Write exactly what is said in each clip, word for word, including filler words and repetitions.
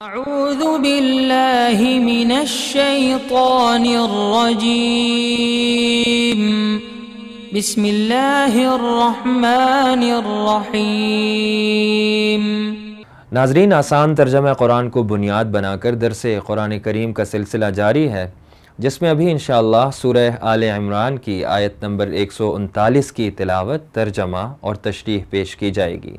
اعوذ باللہ من الشیطان الرجیم بسم اللہ الرحمن الرحیم۔ ناظرین، آسان ترجمہ قرآن کو بنیاد بنا کر درس قرآن کریم کا سلسلہ جاری ہے، جس میں ابھی انشاءاللہ سورہ آل عمران کی آیت نمبر ایک سو انتالیس کی تلاوت، ترجمہ اور تشریح پیش کی جائے گی۔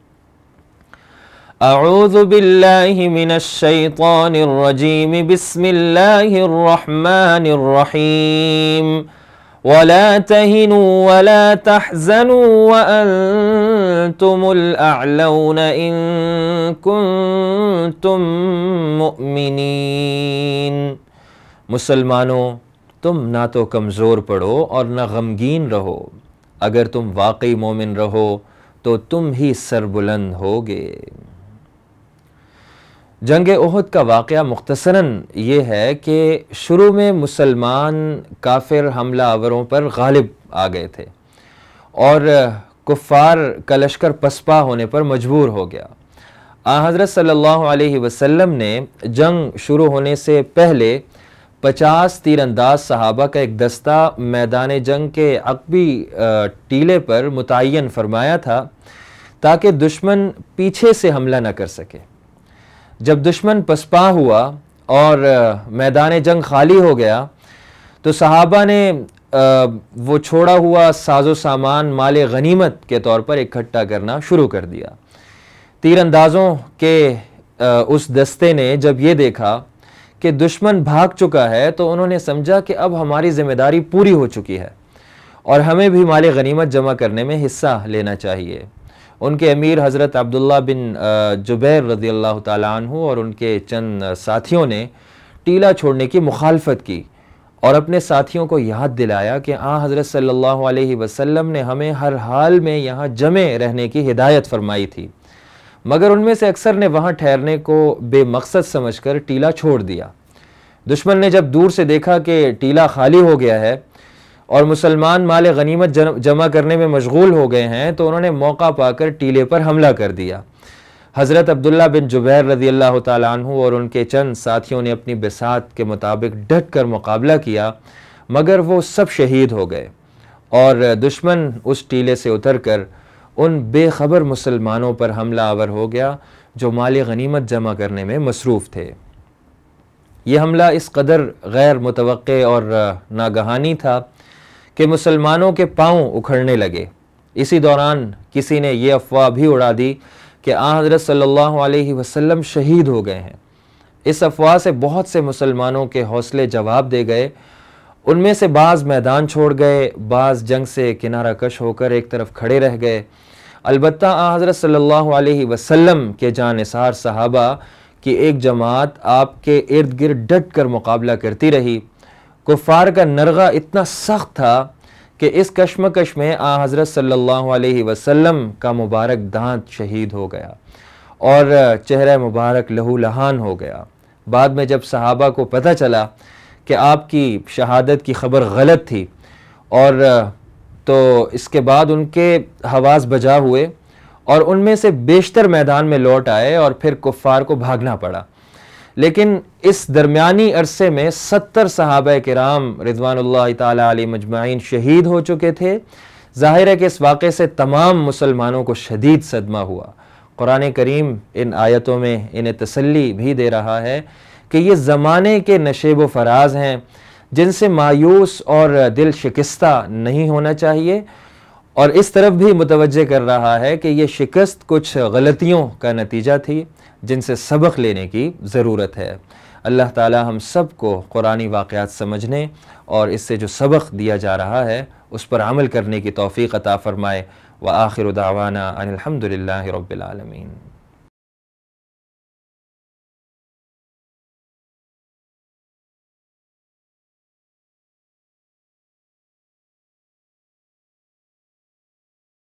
اعوذ باللہ من الشیطان الرجیم بسم اللہ الرحمن الرحیم وَلَا تَهِنُوا وَلَا تَحْزَنُوا وَأَنْتُمُ الْأَعْلَوْنَ إِن كُنتُم مُؤْمِنِينَ۔ مسلمانوں، تم نہ تو کمزور پڑو اور نہ غمگین رہو، اگر تم واقعی مومن رہو تو تم ہی سربلند ہوگے۔ جنگ احد کا واقعہ مختصراً یہ ہے کہ شروع میں مسلمان کافر حملہ آوروں پر غالب آ گئے تھے اور کفار کا لشکر پسپا ہونے پر مجبور ہو گیا۔ آن حضرت صلی اللہ علیہ وسلم نے جنگ شروع ہونے سے پہلے پچاس تیر انداز صحابہ کا ایک دستہ میدان جنگ کے عقبی ٹیلے پر متعین فرمایا تھا تاکہ دشمن پیچھے سے حملہ نہ کر سکے۔ جب دشمن پسپا ہوا اور میدان جنگ خالی ہو گیا تو صحابہ نے وہ چھوڑا ہوا ساز و سامان مال غنیمت کے طور پر اکٹھا کرنا شروع کر دیا۔ تیر اندازوں کے اس دستے نے جب یہ دیکھا کہ دشمن بھاگ چکا ہے تو انہوں نے سمجھا کہ اب ہماری ذمہ داری پوری ہو چکی ہے اور ہمیں بھی مال غنیمت جمع کرنے میں حصہ لینا چاہیے۔ ان کے امیر حضرت عبداللہ بن جبیر رضی اللہ تعالیٰ عنہ اور ان کے چند ساتھیوں نے ٹیلہ چھوڑنے کی مخالفت کی اور اپنے ساتھیوں کو یاد دلایا کہ آن حضرت صلی اللہ علیہ وسلم نے ہمیں ہر حال میں یہاں جمع رہنے کی ہدایت فرمائی تھی، مگر ان میں سے اکثر نے وہاں ٹھہرنے کو بے مقصد سمجھ کر ٹیلہ چھوڑ دیا۔ دشمن نے جب دور سے دیکھا کہ ٹیلہ خالی ہو گیا ہے اور مسلمان مال غنیمت جمع کرنے میں مشغول ہو گئے ہیں تو انہوں نے موقع پا کر ٹیلے پر حملہ کر دیا۔ حضرت عبداللہ بن جبیر رضی اللہ تعالیٰ عنہ اور ان کے چند ساتھیوں نے اپنی بساط کے مطابق ڈٹ کر مقابلہ کیا، مگر وہ سب شہید ہو گئے اور دشمن اس ٹیلے سے اتر کر ان بے خبر مسلمانوں پر حملہ آور ہو گیا جو مال غنیمت جمع کرنے میں مصروف تھے۔ یہ حملہ اس قدر غیر متوقع اور ناگہانی تھا کہ مسلمانوں کے پاؤں اکھڑنے لگے۔ اسی دوران کسی نے یہ افواہ بھی اڑا دی کہ آن حضرت صلی اللہ علیہ وسلم شہید ہو گئے ہیں۔ اس افواہ سے بہت سے مسلمانوں کے حوصلے جواب دے گئے، ان میں سے بعض میدان چھوڑ گئے، بعض جنگ سے کنارہ کش ہو کر ایک طرف کھڑے رہ گئے۔ البتہ آن حضرت صلی اللہ علیہ وسلم کے جانثار صحابہ کی ایک جماعت آپ کے ارد گرد ڈٹ کر مقابلہ کرتی رہی۔ کفار کا نرغہ اتنا سخت تھا کہ اس کشمکش میں آن حضرت صلی اللہ علیہ وسلم کا مبارک دانت شہید ہو گیا اور چہرہ مبارک لہو لہان ہو گیا۔ بعد میں جب صحابہ کو پتہ چلا کہ آپ کی شہادت کی خبر غلط تھی اور تو اس کے بعد ان کے حواس بجا ہوئے اور ان میں سے بیشتر میدان میں لوٹ آئے اور پھر کفار کو بھاگنا پڑا۔ لیکن اس درمیانی عرصے میں ستر صحابہ کرام رضوان اللہ تعالیٰ علیہ مجمعین شہید ہو چکے تھے۔ ظاہر ہے کہ اس واقعے سے تمام مسلمانوں کو شدید صدمہ ہوا۔ قرآن کریم ان آیتوں میں انہیں تسلی بھی دے رہا ہے کہ یہ زمانے کے نشیب و فراز ہیں جن سے مایوس اور دل شکستہ نہیں ہونا چاہیے، اور اس طرف بھی متوجہ کر رہا ہے کہ یہ شکست کچھ غلطیوں کا نتیجہ تھی جن سے سبق لینے کی ضرورت ہے۔ اللہ تعالی ہم سب کو قرآنی واقعات سمجھنے اور اس سے جو سبق دیا جا رہا ہے اس پر عمل کرنے کی توفیق عطا فرمائے۔ وآخر دعوانا ان الحمد للہ رب العالمین۔